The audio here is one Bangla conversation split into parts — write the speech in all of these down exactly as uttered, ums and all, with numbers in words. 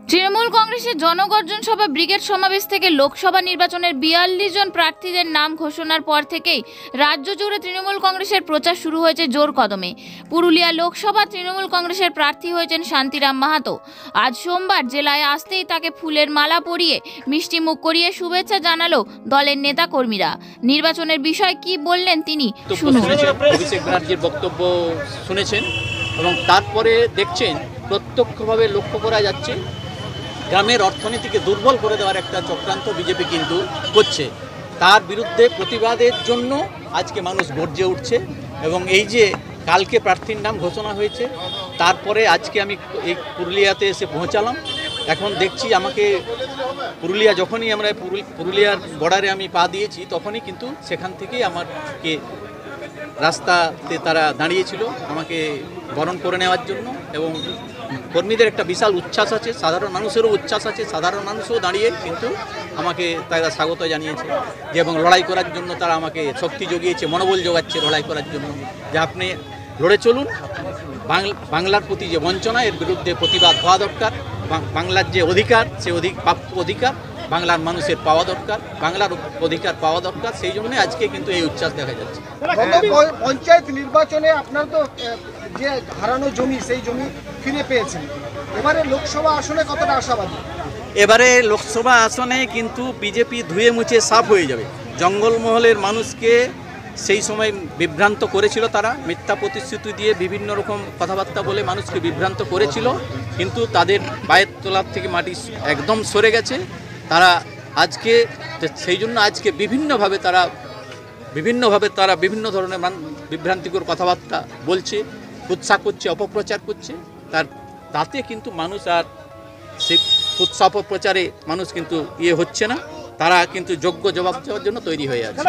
তৃণমূল কংগ্রেসের জনগর্জন সভা ব্রিগেড সমাবেশ থেকে লোকসভা নির্বাচনের বিয়াল্লিশ জন প্রার্থীদের নাম ঘোষণার পর থেকেই রাজ্য জুড়ে তৃণমূল কংগ্রেসের প্রচার শুরু হয়েছে জোর কদমে। পুরুলিয়া লোকসভা তৃণমূল কংগ্রেসের প্রার্থী হয়েছেন শান্তিরাম মাহাতো। আজ সোমবার জেলায় আসতেই তাকে ফুলের মালা পরিয়ে মিষ্টি মুখ করিয়ে শুভেচ্ছা জানালো দলের নেতা কর্মীরা। নির্বাচনের বিষয় কি বললেন তিনি শুনুন। অভিষেক ব্যানার্জির বক্তব্য শুনেছেন এবং তারপরে দেখছেন প্রত্যক্ষভাবে লক্ষ্য করা যাচ্ছে গ্রামের অর্থনীতিকে দুর্বল করে দেওয়ার একটা চক্রান্ত বিজেপি কিন্তু করছে। তার বিরুদ্ধে প্রতিবাদের জন্য আজকে মানুষ গর্জে উঠছে এবং এই যে কালকে প্রার্থীর নাম ঘোষণা হয়েছে তারপরে আজকে আমি এই পুরুলিয়াতে এসে পৌঁছালাম। এখন দেখছি আমাকে পুরুলিয়া যখনই আমরা পুরুলিয়ার বর্ডারে আমি পা দিয়েছি তখনই কিন্তু সেখান থেকেই আমাকে রাস্তাতে তারা দাঁড়িয়েছিল আমাকে বরণ করে নেওয়ার জন্য এবং কর্মীদের একটা বিশাল উচ্ছ্বাস আছে, সাধারণ মানুষেরও উচ্ছ্বাস আছে। সাধারণ মানুষও দাঁড়িয়ে কিন্তু আমাকে তারা স্বাগত জানিয়েছে যে এবং লড়াই করার জন্য তারা আমাকে শক্তি জুগিয়েছে, মনোবল যোগাচ্ছে লড়াই করার জন্য যে আপনি লড়ে চলুন। বাংলার প্রতি যে বঞ্চনা এর বিরুদ্ধে প্রতিবাদ হওয়া দরকার। বাংলার যে অধিকার সে অধিক প্রাপ্য অধিকার বাংলার মানুষের পাওয়া দরকার, বাংলার অধিকার পাওয়া দরকার। সেই জন্য আজকে কিন্তু এই উচ্ছ্বাস দেখা যাচ্ছে। পঞ্চায়েত নির্বাচনে আপনারা তো যে হারানো জমি সেই জমি ফিরে পেয়েছেন, এবারে লোকসভা আসনে কতটা আশাবাদী? এবারে লোকসভা আসনে কিন্তু বিজেপি ধুয়ে মুছে সাফ হয়ে যাবে। জঙ্গলমহলের মানুষকে সেই সময় বিভ্রান্ত করেছিল, তারা মিথ্যা প্রতিশ্রুতি দিয়ে বিভিন্ন রকম কথাবার্তা বলে মানুষকে বিভ্রান্ত করেছিল, কিন্তু তাদের পায়ের তলার থেকে মাটি একদম সরে গেছে। তারা আজকে সেই জন্য আজকে বিভিন্নভাবে তারা বিভিন্নভাবে তারা বিভিন্ন ধরনের বিভ্রান্তিকর কথাবার্তা বলছে, উৎসাহ করছে, অপপ্রচার করছে। তার তাতে কিন্তু মানুষ আর সেই উৎসাহ অপপ্রচারে মানুষ কিন্তু ইয়ে হচ্ছে না। তারা কিন্তু যোগ্য জবাব দেওয়ার জন্য তৈরি হয়ে আছে।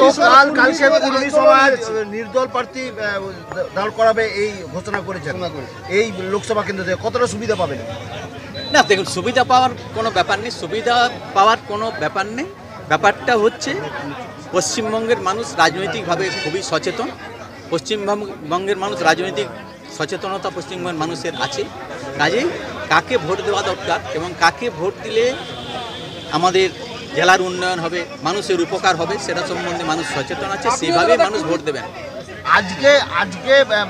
নির্দল প্রার্থী দাঁড় করাবে এই ঘোষণা করেছেন, এই লোকসভা কেন্দ্রে কতটা সুবিধা পাবেন? না দেখুন, সুবিধা পাওয়ার কোনো ব্যাপার নেই, সুবিধা পাওয়ার কোনো ব্যাপার নেই। ব্যাপারটা হচ্ছে পশ্চিমবঙ্গের মানুষ রাজনৈতিকভাবে খুবই সচেতন। পশ্চিমবঙ্গের মানুষ রাজনৈতিক সচেতনতা পশ্চিমবঙ্গের মানুষের আছে। কাজেই কাকে ভোট দেওয়া দরকার এবং কাকে ভোট দিলে আমাদের জেলার উন্নয়ন হবে, মানুষের উপকার হবে, সেটা সম্বন্ধে মানুষ সচেতন আছে, সেইভাবে মানুষ ভোট দেবেন। আজকে আজকে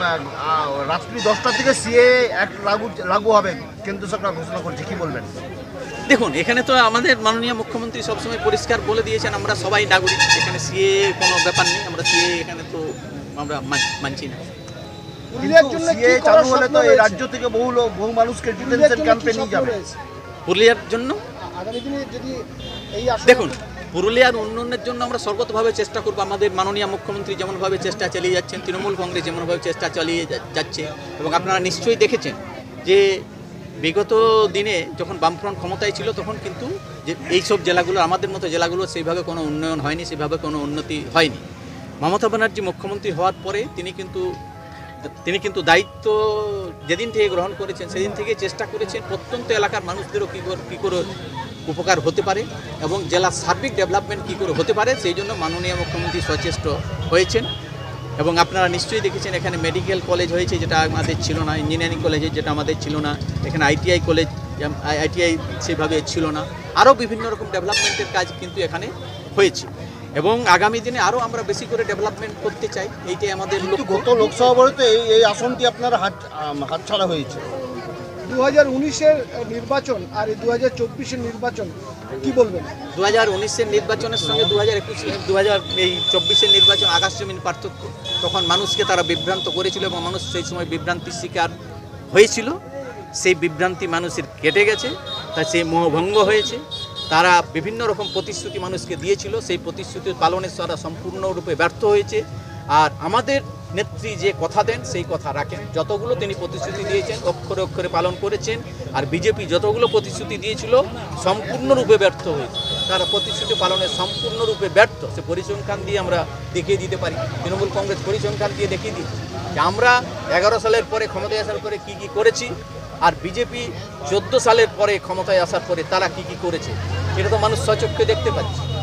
রাত্রি দশটা থেকে সিএ অ্যাক্ট লাগু লাগু হবে কেন্দ্র সরকার ঘোষণা করছে, কি বলবেন? দেখুন, এখানে তো আমাদের মাননীয় মুখ্যমন্ত্রী সবসময় পরিষ্কার বলে দিয়েছেন আমরা সবাই নাগরিক, এখানে সিএ কোনো ব্যাপার নেই। আমরা সিএ এখানে তো আমরা মানছি না। পুরুলিয়ার জন্য সিএ চালু হলে তো এই রাজ্য থেকে বহু লোক বহু মানুষকে ডিটেনশন ক্যাম্পে নিয়ে যাবে। পুরুলিয়ার জন্য আগামী দিনে যদি এই দেখুন, পুরুলিয়ার উন্নয়নের জন্য আমরা সর্বতভাবে চেষ্টা করব। আমাদের মাননীয় মুখ্যমন্ত্রী যেমনভাবে চেষ্টা চালিয়ে যাচ্ছেন, তৃণমূল কংগ্রেস যেমনভাবে চেষ্টা চালিয়ে যাচ্ছে এবং আপনারা নিশ্চয়ই দেখেছেন যে বিগত দিনে যখন বামফ্রন্ট ক্ষমতায় ছিল তখন কিন্তু যে এইসব জেলাগুলো, আমাদের মতো জেলাগুলো সেইভাবে কোনো উন্নয়ন হয়নি, সেভাবে কোনো উন্নতি হয়নি। মমতা ব্যানার্জি মুখ্যমন্ত্রী হওয়ার পরে তিনি কিন্তু তিনি কিন্তু দায়িত্ব যেদিন থেকে গ্রহণ করেছেন সেদিন থেকে চেষ্টা করেছেন প্রত্যন্ত এলাকার মানুষদেরও কী করে কী করে উপকার হতে পারে এবং জেলার সার্বিক ডেভেলপমেন্ট কী করে হতে পারে সেই জন্য মাননীয় মুখ্যমন্ত্রী সচেষ্ট হয়েছেন। এবং আপনারা নিশ্চয়ই দেখেছেন এখানে মেডিকেল কলেজ হয়েছে যেটা আমাদের ছিল না, ইঞ্জিনিয়ারিং কলেজ যেটা আমাদের ছিল না, এখানে আইটিআই কলেজ আইটিআই সেভাবে ছিল না, আরও বিভিন্ন রকম ডেভেলপমেন্টের কাজ কিন্তু এখানে হয়েছে এবং আগামী দিনে আরও আমরা বেশি করে ডেভেলপমেন্ট করতে চাই, এইটাই আমাদের লক্ষ্য। গত লোকসভা বলতে এই এই আসনটি আপনার হাত হাতছাড়া হয়েছে। দু হাজার উনিশের নির্বাচন আর এই দু হাজার চব্বিশের নির্বাচন কি বলবেন? দু হাজার উনিশের নির্বাচনের সঙ্গে দু হাজার একুশ দু হাজার এই চব্বিশের নির্বাচন আকাশ জমিন পার্থক্য। তখন মানুষকে তারা বিভ্রান্ত করেছিল এবং মানুষ সেই সময় বিভ্রান্তির শিকার হয়েছিল। সেই বিভ্রান্তি মানুষের কেটে গেছে, তাই সেই মোহভঙ্গ হয়েছে। তারা বিভিন্ন রকম প্রতিশ্রুতি মানুষকে দিয়েছিল, সেই প্রতিশ্রুতি পালনের তারা সম্পূর্ণরূপে ব্যর্থ হয়েছে। আর আমাদের নেত্রী যে কথা দেন সেই কথা রাখেন। যতগুলো তিনি প্রতিশ্রুতি দিয়েছেন অক্ষরে অক্ষরে পালন করেছেন। আর বিজেপি যতগুলো প্রতিশ্রুতি দিয়েছিল সম্পূর্ণরূপে ব্যর্থ হয়েছে। তারা প্রতিশ্রুতি পালনে সম্পূর্ণরূপে ব্যর্থ। সে পরিসংখ্যান দিয়ে আমরা দেখিয়ে দিতে পারি, তৃণমূল কংগ্রেস পরিসংখ্যান দিয়ে দেখিয়ে দিই যে আমরা এগারো সালের পরে ক্ষমতায় আসার পরে কী কী করেছি আর বিজেপি চোদ্দো সালের পরে ক্ষমতায় আসার পরে তারা কী কী করেছে, এটা তো মানুষ স্বচক্ষে দেখতে পাচ্ছে।